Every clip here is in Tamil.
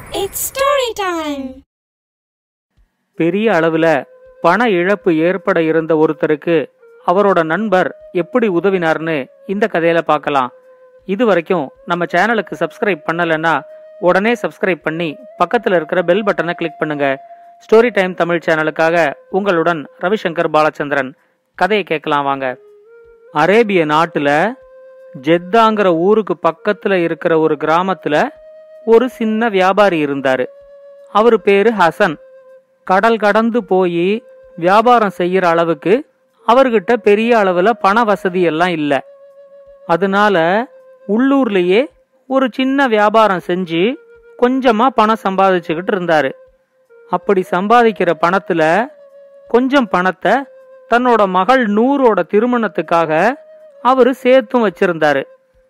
It's story time. பெரிய அளவுல பண இழப்பு ஏற்பட இருந்த ஒருத்தருக்கு அவரோட நண்பர் எப்படி உதவினார்னு இந்த கதையில பார்க்கலாம். இது வரைக்கும் நம்ம சேனலுக்கு சப்ஸ்கிரைப் பண்ணலன்னா உடனே சப்ஸ்கிரைப் பண்ணி பக்கத்துல இருக்கிற பெல் பட்டனை கிளிக் பண்ணுங்க. ஸ்டோரி டைம் தமிழ் சேனலுக்காக உங்களுடன் ரவிசங்கர் பாலச்சந்திரன். கதையை கேட்கலாம் வாங்க. அரேபிய நாட்டுல ஜெத்தாங்கிற ஊருக்கு பக்கத்துல இருக்கிற ஒரு கிராமத்துல ஒரு சின்ன வியாபாரி இருந்தாரு. அவரு பேரு ஹசன். கடல் கடந்து போய் வியாபாரம் செய்யற அளவுக்கு அவர்கிட்ட பெரிய அளவுல பண வசதி எல்லாம் இல்ல. அதனால உள்ளூர்லயே ஒரு சின்ன வியாபாரம் செஞ்சு கொஞ்சமா பணம் சம்பாதிச்சுக்கிட்டு இருந்தாரு. அப்படி சம்பாதிக்கிற பணத்துல கொஞ்சம் பணத்தை தன்னோட மகள் நூரோட திருமணத்துக்காக அவரு சேர்த்தும் வச்சிருந்தாரு.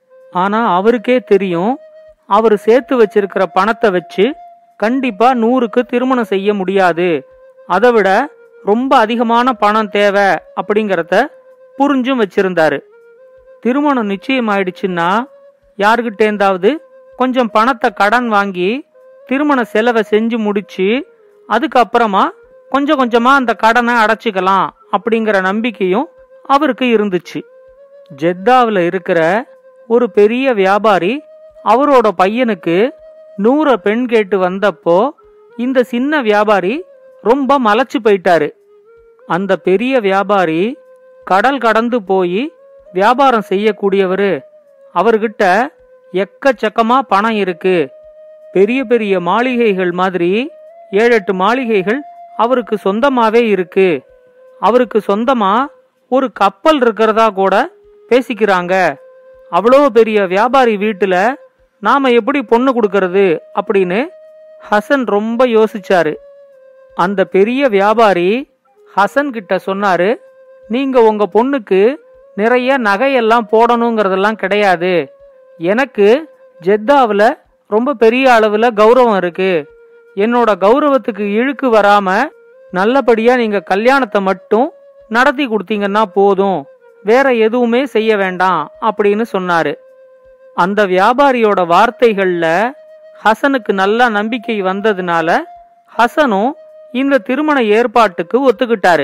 ஆனா அவருக்கே தெரியும், அவரு சேர்த்து வச்சிருக்கிற பணத்தை வச்சு கண்டிப்பா நூறுக்கு திருமணம் செய்ய முடியாது, அதை விட ரொம்ப அதிகமான பணம் தேவை அப்படிங்கறத புரிஞ்சும் வச்சிருந்தாரு. திருமணம் நிச்சயம் ஆயிடுச்சுன்னா யாருகிட்டேந்தாவது கொஞ்சம் பணத்தை கடன் வாங்கி திருமண செலவை செஞ்சு முடிச்சு அதுக்கப்புறமா கொஞ்சம் கொஞ்சமா அந்த கடனை அடைச்சிக்கலாம் அப்படிங்கிற நம்பிக்கையும் அவருக்கு இருந்துச்சு. ஜெத்தாவில் இருக்கிற ஒரு பெரிய வியாபாரி அவரோட பையனுக்கு 100 பெண் கேட்டு வந்தப்போ இந்த சின்ன வியாபாரி ரொம்ப மலைச்சு போயிட்டாரு. அந்த பெரிய வியாபாரி கடல் கடந்து போய் வியாபாரம் செய்யக்கூடியவரு. அவர்கிட்ட எக்கச்சக்கமா பணம் இருக்கு. பெரிய பெரிய மாளிகைகள் மாதிரி 7-8 மாளிகைகள் அவருக்கு சொந்தமாவே இருக்கு. அவருக்கு சொந்தமா ஒரு கப்பல் இருக்கிறதா கூட பேசிக்கிறாங்க. அவ்வளோ பெரிய வியாபாரி வீட்டுல நாம எப்படி பொண்ணு கொடுக்கறது அப்படின்னு ஹசன் ரொம்ப யோசிச்சாரு. அந்த பெரிய வியாபாரி ஹசன் கிட்ட சொன்னாரு, நீங்க உங்க பொண்ணுக்கு நிறைய நகையெல்லாம் போடணுங்கிறதெல்லாம் கிடையாது. எனக்கு ஜெத்தாவில் ரொம்ப பெரிய அளவுல கௌரவம் இருக்கு. என்னோட கௌரவத்துக்கு இழுக்கு வராம நல்லபடியா நீங்க கல்யாணத்தை மட்டும் நடத்தி கொடுத்தீங்கன்னா போதும், வேற எதுவுமே செய்ய வேண்டாம் அப்படின்னு சொன்னாரு. அந்த வியாபாரியோட வார்த்தைகள்ல ஹசனுக்கு நல்ல நம்பிக்கை வந்ததுனால ஹசனும் இந்த திருமண ஏற்பாட்டுக்கு ஒத்துக்கிட்டாரு.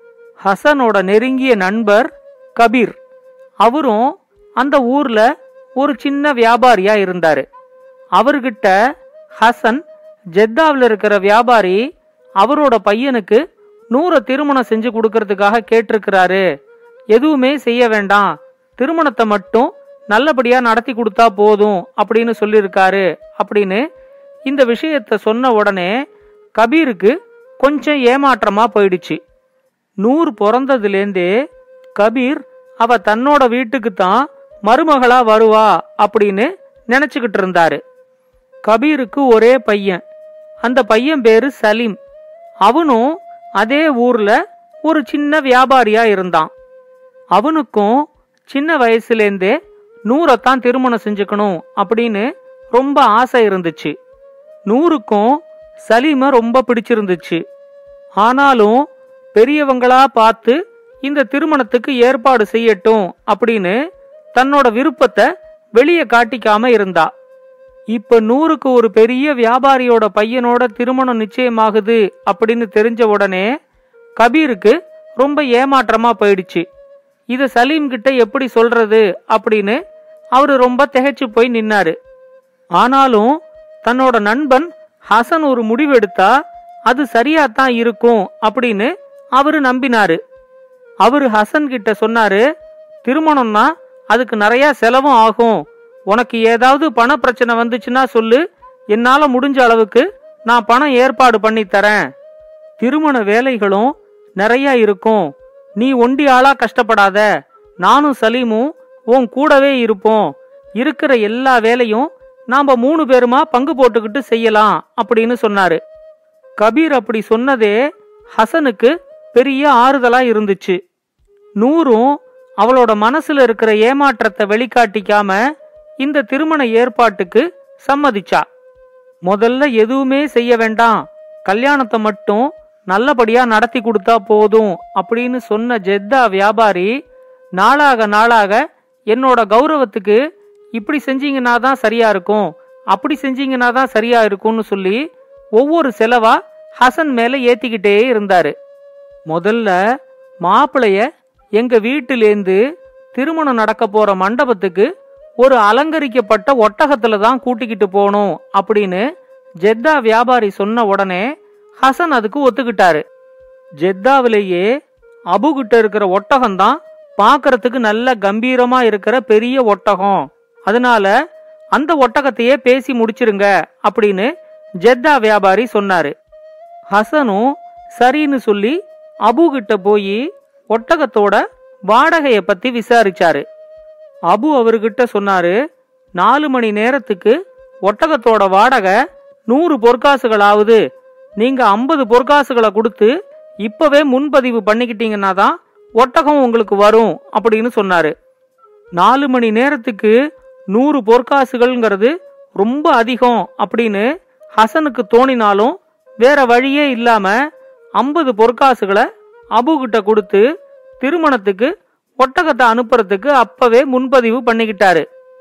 ஹசனோட நெருங்கிய நண்பர் கபீர், அவரும் அந்த ஊர்ல ஒரு சின்ன வியாபாரியா இருந்தாரு. அவர்கிட்ட ஹசன் ஜெத்தாவில் இருக்கிற வியாபாரி அவரோட பையனுக்கு 100 திருமணம் செஞ்சு கொடுக்கறதுக்காக கேட்டிருக்கிறாரு, எதுவுமே செய்ய வேண்டாம், திருமணத்தை மட்டும் நல்லபடியா நடத்தி கொடுத்தா போதும் அப்படின்னு சொல்லியிருக்காரு அப்படின்னு இந்த விஷயத்த சொன்ன உடனே கபீருக்கு கொஞ்சம் ஏமாற்றமா போயிடுச்சு. 100 பிறந்ததுலேருந்தே கபீர் அவ தன்னோட வீட்டுக்கு தான் மருமகளா வருவா அப்படின்னு நினைச்சுக்கிட்டு இருந்தாரு. கபீருக்கு ஒரே பையன். அந்த பையன் பேரு சலீம். அவனும் அதே ஊர்ல ஒரு சின்ன வியாபாரியா இருந்தான். அவனுக்கும் சின்ன வயசுலேருந்தே 100 திருமணம் செஞ்சுக்கணும் அப்படின்னு ரொம்ப ஆசை இருந்துச்சு. 100க்கும் சலீம ரொம்ப பிடிச்சிருந்துச்சு. ஆனாலும் பெரியவங்களா பார்த்து இந்த திருமணத்துக்கு ஏற்பாடு செய்யட்டும் அப்படின்னு தன்னோட விருப்பத்தை வெளியே காட்டிக்காம இருந்தா. இப்ப 100க்கு ஒரு பெரிய வியாபாரியோட பையனோட திருமணம் நிச்சயமாகுது அப்படின்னு தெரிஞ்ச உடனே கபீருக்கு ரொம்ப ஏமாற்றமா போயிடுச்சு. இத சலீம் கிட்ட எப்படி சொல்றது அப்படின்னு அவரு ரொம்ப திகைச்சு போய் நின்னாரு. ஆனாலும் தன்னோட நண்பன் ஹசன் ஒரு முடிவு எடுத்தா அது சரியாத்தான் இருக்கும் அப்படின்னு அவரு நம்பினாரு. அவரு ஹசன் கிட்ட சொன்னாரு, திருமணம்னா அதுக்கு நிறைய செலவும் ஆகும், உனக்கு ஏதாவது பண பிரச்சனை வந்துச்சுன்னா சொல்லு, என்னால முடிஞ்ச அளவுக்கு நான் பணம் ஏற்பாடு பண்ணி தரேன். திருமண வேலைகளும் நிறைய இருக்கும், நீ ஒண்டி ஆளா கஷ்டப்படாத, நானும் சலீமும் உன் கூடவே இருப்போம், இருக்கிற எல்லா வேலையும் நாம 3 பேருமா பங்கு போட்டுக்கிட்டு செய்யலாம் அப்படின்னு சொன்னாரு. கபீர் அப்படி சொன்னதே ஹசனுக்கு பெரிய ஆறுதலா இருந்துச்சு. 100ம் அவளோட மனசுல இருக்கிற ஏமாற்றத்தை வெளிக்காட்டிக்காம இந்த திருமண ஏற்பாட்டுக்கு சம்மதிச்சா. முதல்ல எதுவுமே செய்ய வேண்டாம், கல்யாணத்தை மட்டும் நல்லபடியா நடத்தி கொடுத்தா போதும் அப்படின்னு சொன்ன ஜெத்தா வியாபாரி நாளாக நாளாக என்னோட கௌரவத்துக்கு இப்படி செஞ்சீங்கன்னா தான் சரியா இருக்கும், அப்படி செஞ்சீங்கன்னா தான் சரியா இருக்கும்னு சொல்லி ஒவ்வொரு செலவா ஹசன் மேல ஏத்திக்கிட்டே இருந்தாரு. முதல்ல மாப்பிளைய எங்க வீட்டிலேந்து திருமணம் நடக்க போற மண்டபத்துக்கு ஒரு அலங்கரிக்கப்பட்ட ஒட்டகத்துல தான் கூட்டிக்கிட்டு போகணும் அப்படின்னு ஜெத்தா வியாபாரி சொன்ன உடனே ஹசன் அதுக்கு ஒத்துக்கிட்டாரு. ஜெத்தாவிலேயே அபு கிட்ட இருக்கிற ஒட்டகம் தான் பாக்குறதுக்கு நல்ல கம்பீரமா இருக்கிற பெரிய ஒட்டகம், அதனால அந்த ஒட்டகத்தையே பேசி முடிச்சிருங்க அப்படின்னு ஜெத்தா வியாபாரி சொன்னாரு. ஹசனும் சரின்னு சொல்லி அபு கிட்ட போய் ஒட்டகத்தோட வாடகைய பத்தி விசாரிச்சாரு. அபு அவர்கிட்ட சொன்னாரு, 4 மணி நேரத்துக்கு ஒட்டகத்தோட வாடகை 100 பொற்காசுகள் ஆகுது. நீங்க 50 பொற்காசுகளை கொடுத்து இப்பவே முன்பதிவு பண்ணிக்கிட்டீங்கன்னா தான் ஒட்டகம் உங்களுக்கு வரும் அப்படின்னு சொன்னாரு. 4 மணி நேரத்துக்கு 100 பொற்காசுகள்ங்கிறது ரொம்ப அதிகம் அப்படின்னு ஹசனுக்கு தோணினாலும் வேற வழியே இல்லாம 50 பொற்காசுகளை அபு கிட்ட கொடுத்து திருமணத்துக்கு ஒட்டகத்தை அனுப்புறதுக்கு அப்பவே முன்பதிவு பண்ணிக்கிட்டாரு.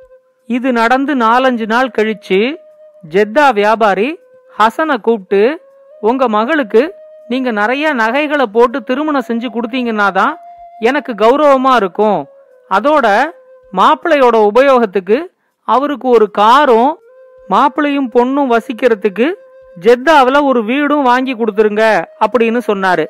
இது நடந்து 4-5 நாள் கழிச்சு ஜெத்தா வியாபாரி ஹசனை கூப்பிட்டு, உங்க மகளுக்கு நீங்க நிறைய நகைகளை போட்டு திருமணம் செஞ்சு கொடுத்தீங்கன்னா தான் எனக்கு கௌரவமா இருக்கும். அதோட மாப்பிள்ளையோட உபயோகத்துக்கு அவருக்கு ஒரு காரும் மாப்பிள்ளையும் பொண்ணும் வசிக்கிறதுக்கு ஜெத்தாவில ஒரு வீடும் வாங்கி கொடுத்துருங்க அப்படின்னு சொன்னாரு.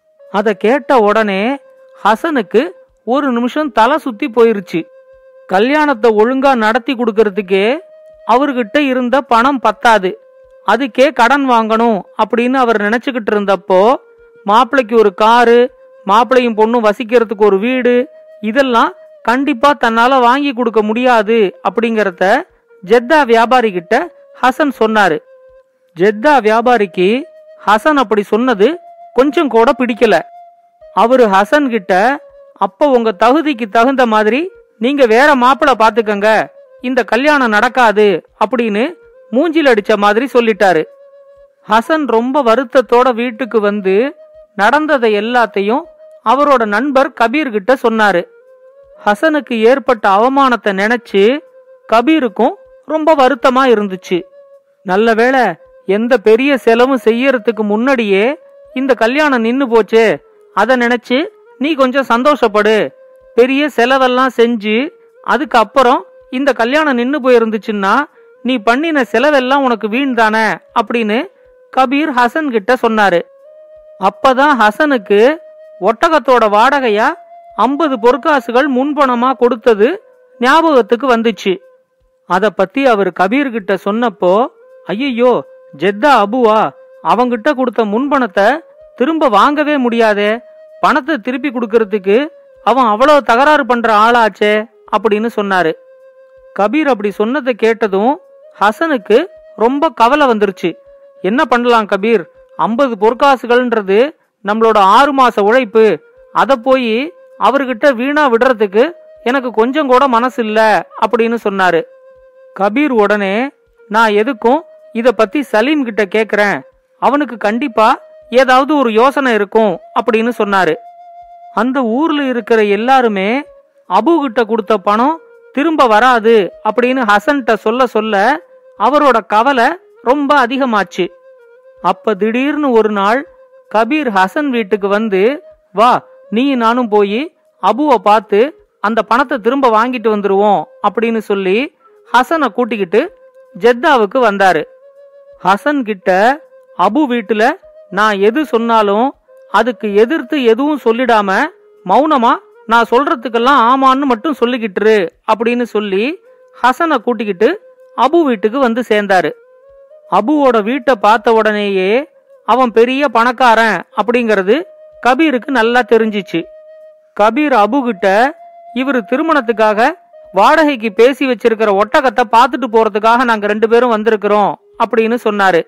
அத கேட்ட உடனே ஹசனுக்கு ஒரு நிமிஷம் தலை சுத்தி போயிருச்சு. கல்யாணத்தை ஒழுங்கா நடத்தி கொடுக்கறதுக்கே அவர்கிட்ட இருந்த பணம் பத்தாது, அதுக்கே கடன் வாங்கணும் அப்படின்னு அவர் நினைச்சுக்கிட்டு இருந்தப்போ மாப்பிள்ளைக்கு ஒரு காரு, மாப்பிள்ளையும் பொண்ணும் வசிக்கிறதுக்கு ஒரு வீடு, இதெல்லாம் கண்டிப்பா தன்னால வாங்கி கொடுக்க முடியாது அப்படிங்கறத ஜெத்தா வியாபாரி கிட்ட ஹசன் சொன்னாரு. ஜெத்தா வியாபாரிக்கு ஹசன் அப்படி சொன்னது கொஞ்சம் கூட பிடிக்கல. அவரு ஹசன் கிட்ட, அப்ப உங்க தகுதிக்கு தகுந்த மாதிரி நீங்க வேற மாப்பிளை பாத்துக்கங்க, இந்த கல்யாணம் நடக்காது அப்படின்னு மூஞ்சில் அடிச்ச மாதிரி சொல்லிட்டாரு. ஹசன் ரொம்ப வருத்தத்தோட வீட்டுக்கு வந்து நடந்ததை எல்லாத்தையும் அவரோட நண்பர் கபீர் கிட்ட சொன்னாரு. ஹசனுக்கு ஏற்பட்ட அவமானத்தை நினைச்சு கபீருக்கும் ரொம்ப வருத்தமா இருந்துச்சு. நல்லவேளை எந்த பெரிய செலவும் செய்யறதுக்கு முன்னாடியே இந்த கல்யாணம் நின்னு போச்சே, அத நினைச்சு நீ கொஞ்சம் சந்தோஷப்படு. பெரிய செலவெல்லாம் செஞ்சு அதுக்கப்புறம் இந்த கல்யாணம் நின்னு போயிருந்துச்சுன்னா நீ பண்ணின செலவெல்லாம் உனக்கு வீண் தானே அப்படின்னு கபீர் ஹசன் கிட்ட சொன்னாரு. அப்பதான் ஹசனுக்கு ஒட்டகத்தோட வாடகையா 50 பொற்காசுகள் முன்பணமா கொடுத்தது ஞாபகத்துக்கு வந்துச்சு. அத பத்தி அவர் கபீர் கிட்ட சொன்னப்போ, ஐயோ ஜெத்தா அபுவா, அவங்கிட்ட கொடுத்த முன்பணத்தை திரும்ப வாங்கவே முடியாதே, பணத்தை திருப்பி கொடுக்கறதுக்கு அவன் அவ்வளவு தகராறு பண்ற ஆளாச்சே அப்படின்னு சொன்னாரு. கபீர் அப்படி சொன்னதை கேட்டதும் ஹசனுக்கு ரொம்ப கவலை வந்துருச்சு. என்ன பண்ணலாம் கபீர், 50 பொற்காசுகள்ன்றது நம்மளோட 6 மாச உழைப்பு, அத போய் அவர்கிட்ட வீணா விடுறதுக்கு எனக்கு கொஞ்சம் கூட மனசு இல்ல அப்படின்னு சொன்னாரு. கபீர் உடனே, நான் எதுக்கும் இத பத்தி சலீம் கிட்ட கேக்குறேன், அவனுக்கு கண்டிப்பா ஏதாவது ஒரு யோசனை இருக்கும் அப்படின்னு சொன்னாரு. அந்த ஊர்ல இருக்கிற எல்லாருமே அபு கிட்ட கொடுத்த பணம் திரும்ப வராது அப்படின்னு ஹசன்கிட்ட சொல்ல சொல்ல அவரோட கவலை ரொம்ப அதிகமாச்சு. அப்ப திடீர்னு ஒரு நாள் கபீர் ஹசன் வீட்டுக்கு வந்து, வா நீ நானும் போய் அபுவை பார்த்து அந்த பணத்தை திரும்ப வாங்கிட்டு வந்துருவோம் அப்படின்னு சொல்லி ஹசனை கூட்டிக்கிட்டு ஜெத்தாவுக்கு வந்தாரு. ஹசன் கிட்ட அபு வீட்டுல நான் எது சொன்னாலும் அதுக்கு எதிர்த்து எதுவும் சொல்லிடாம மௌனமா நான் சொல்றதுக்கெல்லாம் ஆமான்னு மட்டும் சொல்லிக்கிட்டுரு அப்படின்னு சொல்லி ஹசனை கூட்டிக்கிட்டு அபு வீட்டுக்கு வந்து சேர்ந்தாரு. அபுவோட வீட்டை பார்த்த உடனேயே அவன் பெரிய பணக்காரன் அப்படிங்கறது கபீருக்கு நல்லா தெரிஞ்சிச்சு. கபீர் அபு கிட்ட, இவரு திருமணத்துக்காக வாடகைக்கு பேசி வச்சிருக்கிற ஒட்டகத்தை பார்த்துட்டு போறதுக்காக நாங்க 2 பேரும் வந்திருக்கிறோம் அப்படின்னு சொன்னாரு.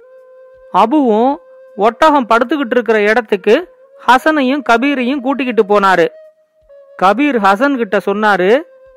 அபுவும் ஒட்டகம் படுத்துக்கிட்டு இருக்கிற இடத்துக்கு ஹசனையும் கபீரையும் கூட்டிக்கிட்டு போனாரு. கபீர் ஹசன் கிட்ட சொன்னாரு,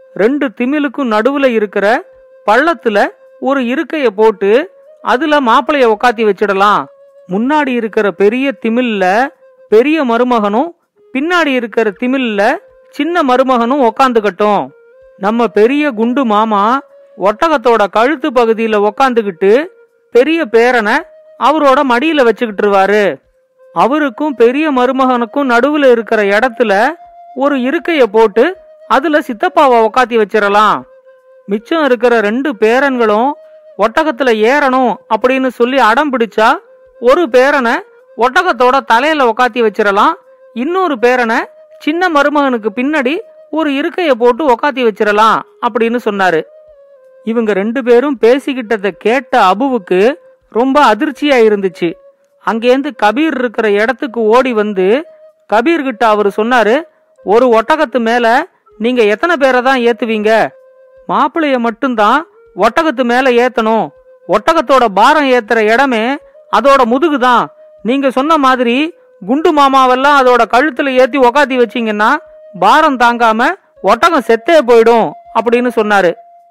2 திமிலுக்கும் நடுவுல இருக்கிற பள்ளத்துல ஒரு இருக்கைய போட்டு அதுல மாப்பிளைய உக்காத்தி வச்சிடலாம். முன்னாடி இருக்கிற பெரிய திமில்ல பெரிய மருமகனும் பின்னாடி இருக்கிற திமில்ல சின்ன மருமகனும் உக்காந்துக்கட்டும். நம்ம பெரிய குண்டு மாமா ஒட்டகத்தோட கழுத்து பகுதியில உக்காந்துக்கிட்டு பெரிய பேரனை அவரோட மடியில வச்சுக்கிட்டுருவாரு. அவருக்கும் பெரிய மருமகனுக்கும் நடுவுல இருக்கிற இடத்துல ஒரு இருக்கைய போட்டு அதுல சித்தப்பாவை உக்காத்தி வச்சிடலாம். மிச்சம் இருக்கிற 2 பேரன்களும் ஒட்டகத்துல ஏறணும் அப்படின்னு சொல்லி அடம் பிடிச்சா ஒரு பேரனை ஒட்டகத்தோட தலையில உக்காத்தி வச்சிடலாம். இன்னொரு பேரனை சின்ன மருமகனுக்கு பின்னாடி ஒரு இருக்கைய போட்டு உக்காத்தி வச்சிடலாம் அப்படின்னு சொன்னாரு. இவங்க 2 பேரும் பேசிக்கிட்டத கேட்ட அபுவுக்கு ரொம்ப அதிர்ச்சியா இருந்துச்சு. அங்கேருந்து கபீர் இருக்கிற இடத்துக்கு ஓடி வந்து கபீர் கிட்ட அவரு சொன்னாரு, ஒரு ஒட்டகத்து மேல நீங்க எத்தனை பேரை தான் ஏத்துவீங்க? மாப்பிளைய மட்டும்தான் ஒட்டகத்து மேல ஏத்தணும். ஒட்டகத்தோட பாரம் ஏத்துற இடமே அதோட முதுகுதான். நீங்க சொன்ன மாதிரி குண்டு மாமாவெல்லாம் அதோட கழுத்துல ஏத்தி உக்காத்தி வச்சீங்கன்னா பாரம் தாங்காம ஒட்டகம் செத்தே போயிடும் அப்படின்னு சொன்னாரு.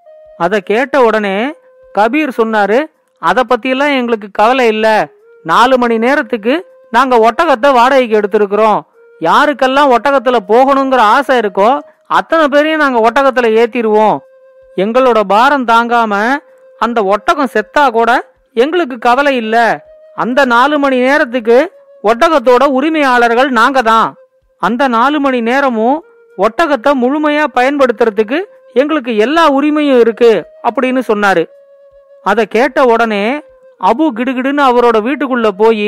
அத கேட்ட உடனே கபீர் சொன்னாரு, அத பத்தியெல்லாம் எங்களுக்கு கவலை இல்ல. 4 மணி நேரத்துக்கு நாங்க ஒட்டகத்தை வாடகைக்கு எடுத்திருக்கிறோம். யாருக்கெல்லாம் ஒட்டகத்துல போகணுங்கிற ஆசை இருக்கோ அத்தனை பேரையும் நாங்க ஒட்டகத்துல ஏத்திடுவோம். எங்களோட பாரம் தாங்காம அந்த ஒட்டகம் செத்தா கூட எங்களுக்கு கவலை இல்ல. அந்த 4 மணி நேரத்துக்கு ஒட்டகத்தோட உரிமையாளர்கள் நாங்க தான். அந்த 4 மணி நேரமும் ஒட்டகத்தை முழுமையா பயன்படுத்துறதுக்கு எங்களுக்கு எல்லா உரிமையும் இருக்கு அப்படின்னு சொன்னாரு. அத கேட்ட உடனே அபு கிடுகிடுன்னு அவரோட வீட்டுக்குள்ள போய்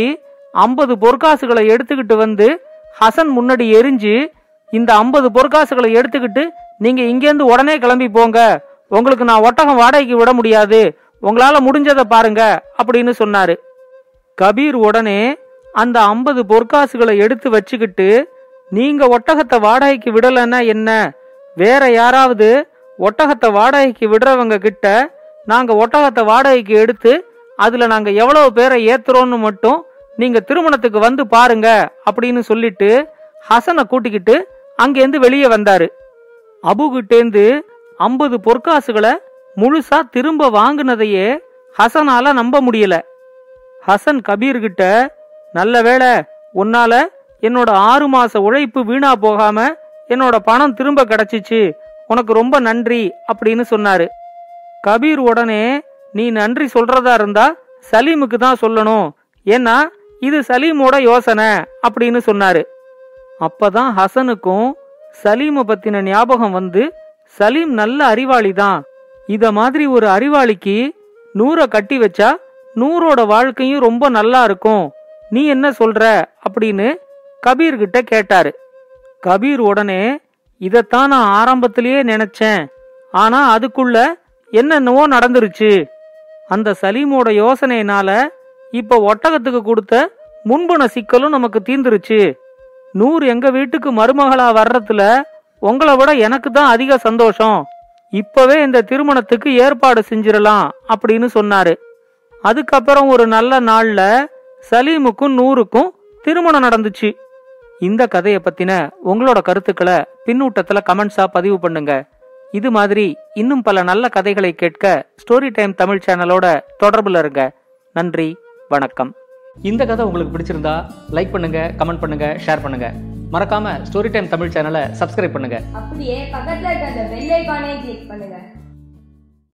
50 பொற்காசுகளை எடுத்துக்கிட்டு வந்து ஹசன் முன்னாடி எரிஞ்சு, இந்த 50 பொற்காசுகளை எடுத்துக்கிட்டு நீங்க இங்கேருந்து உடனே கிளம்பி போங்க. உங்களுக்கு நான் ஒட்டகம் வாடகைக்கு விட முடியாது. உங்களால முடிஞ்சதை பாருங்க அப்படின்னு சொன்னாரு. கபீர் உடனே அந்த 50 பொற்காசுகளை எடுத்து வச்சுக்கிட்டு, நீங்க ஒட்டகத்தை வாடகைக்கு விடலன்னா என்ன, வேற யாராவது ஒட்டகத்தை வாடகைக்கு விடுறவங்க கிட்ட நாங்க ஒட்டகத்தை வாடகைக்கு எடுத்து அதுல நாங்க எவ்வளவு பேரை ஏத்துறோம்னு மட்டும் நீங்க திருமணத்துக்கு வந்து பாருங்க அப்படின்னு சொல்லிட்டு ஹசனை கூட்டிக்கிட்டு அங்கேருந்து வெளியே வந்தாரு. அபுகிட்டேந்து 50 பொற்காசுகளை முழுசா திரும்ப வாங்கினதையே ஹசனால நம்ப முடியல. ஹசன் கபீர்கிட்ட, நல்ல வேளை உன்னால என்னோட 6 மாச உழைப்பு வீணா போகாம என்னோட பணம் திரும்ப கிடைச்சிச்சு, உனக்கு ரொம்ப நன்றி அப்படின்னு சொன்னாரு. கபீர் உடனே, நீ நன்றி சொல்றதா இருந்தா சலீமுக்கு தான் சொல்லணும், ஏன்னா இது சலீமோட யோசனை அப்படின்னு சொன்னாரு. அப்பதான் ஹசனுக்கும் சலீமை பத்தின ஞாபகம் வந்து, சலீம் நல்ல அறிவாளி தான். இத மாதிரி ஒரு அறிவாளிக்கு 100 கட்டி வச்சா 100ஓட வாழ்க்கையும் ரொம்ப நல்லா இருக்கும். நீ என்ன சொல்ற அப்படின்னு கபீர் கிட்ட கேட்டாரு. கபீர் உடனே, இதத்தான் நான் ஆரம்பத்திலேயே நினைச்சேன். ஆனா அதுக்குள்ள என்னென்னவோ நடந்துருச்சு. அந்த சலீமோட யோசனையினால இப்ப ஒட்டகத்துக்கு கொடுத்த முன்புன சிக்கலும் நமக்கு தீர்ந்துருச்சு. 100 எங்க வீட்டுக்கு மருமகளா வர்றதுல உங்களை விட எனக்கு தான் அதிக சந்தோஷம். இப்பவே இந்த திருமணத்துக்கு ஏற்பாடு செஞ்சிடலாம் அப்படின்னு சொன்னாரு. அதுக்கப்புறம் ஒரு நல்ல நாள்ல சலீமுக்கும் 100க்கும் திருமணம் நடந்துச்சு. இந்த கதையை பத்தின உங்களோட கருத்துக்களை பின்னூட்டத்துல கமெண்ட்ஸா பதிவு பண்ணுங்க. இது மாதிரி இன்னும் பல நல்ல கதைகளை கேட்க ஸ்டோரி டைம் தமிழ் சேனலோட தொடர்புல இருங்க. நன்றி, வணக்கம். இந்த கதை உங்களுக்கு பிடிச்சிருந்தா லைக் பண்ணுங்க, கமெண்ட் பண்ணுங்க, ஷேர் பண்ணுங்க. மறக்காம ஸ்டோரி டைம் தமிழ் சேனலை சப்ஸ்கிரைப் பண்ணுங்க. அப்படியே பக்கத்துல இருக்க அந்த பெல் ஐகானை கிளிக் பண்ணுங்க.